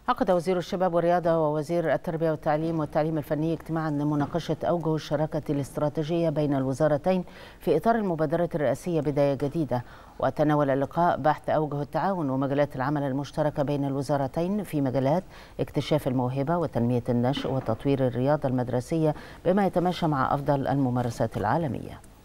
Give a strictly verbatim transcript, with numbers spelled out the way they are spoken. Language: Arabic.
عقد وزير الشباب والرياضة ووزير التربية والتعليم والتعليم الفني اجتماعا لمناقشة أوجه الشراكة الاستراتيجية بين الوزارتين في إطار المبادرة الرئاسية بداية جديدة. وتناول اللقاء بحث أوجه التعاون ومجالات العمل المشتركة بين الوزارتين في مجالات اكتشاف الموهبة وتنمية النشء وتطوير الرياضة المدرسية بما يتماشى مع أفضل الممارسات العالمية.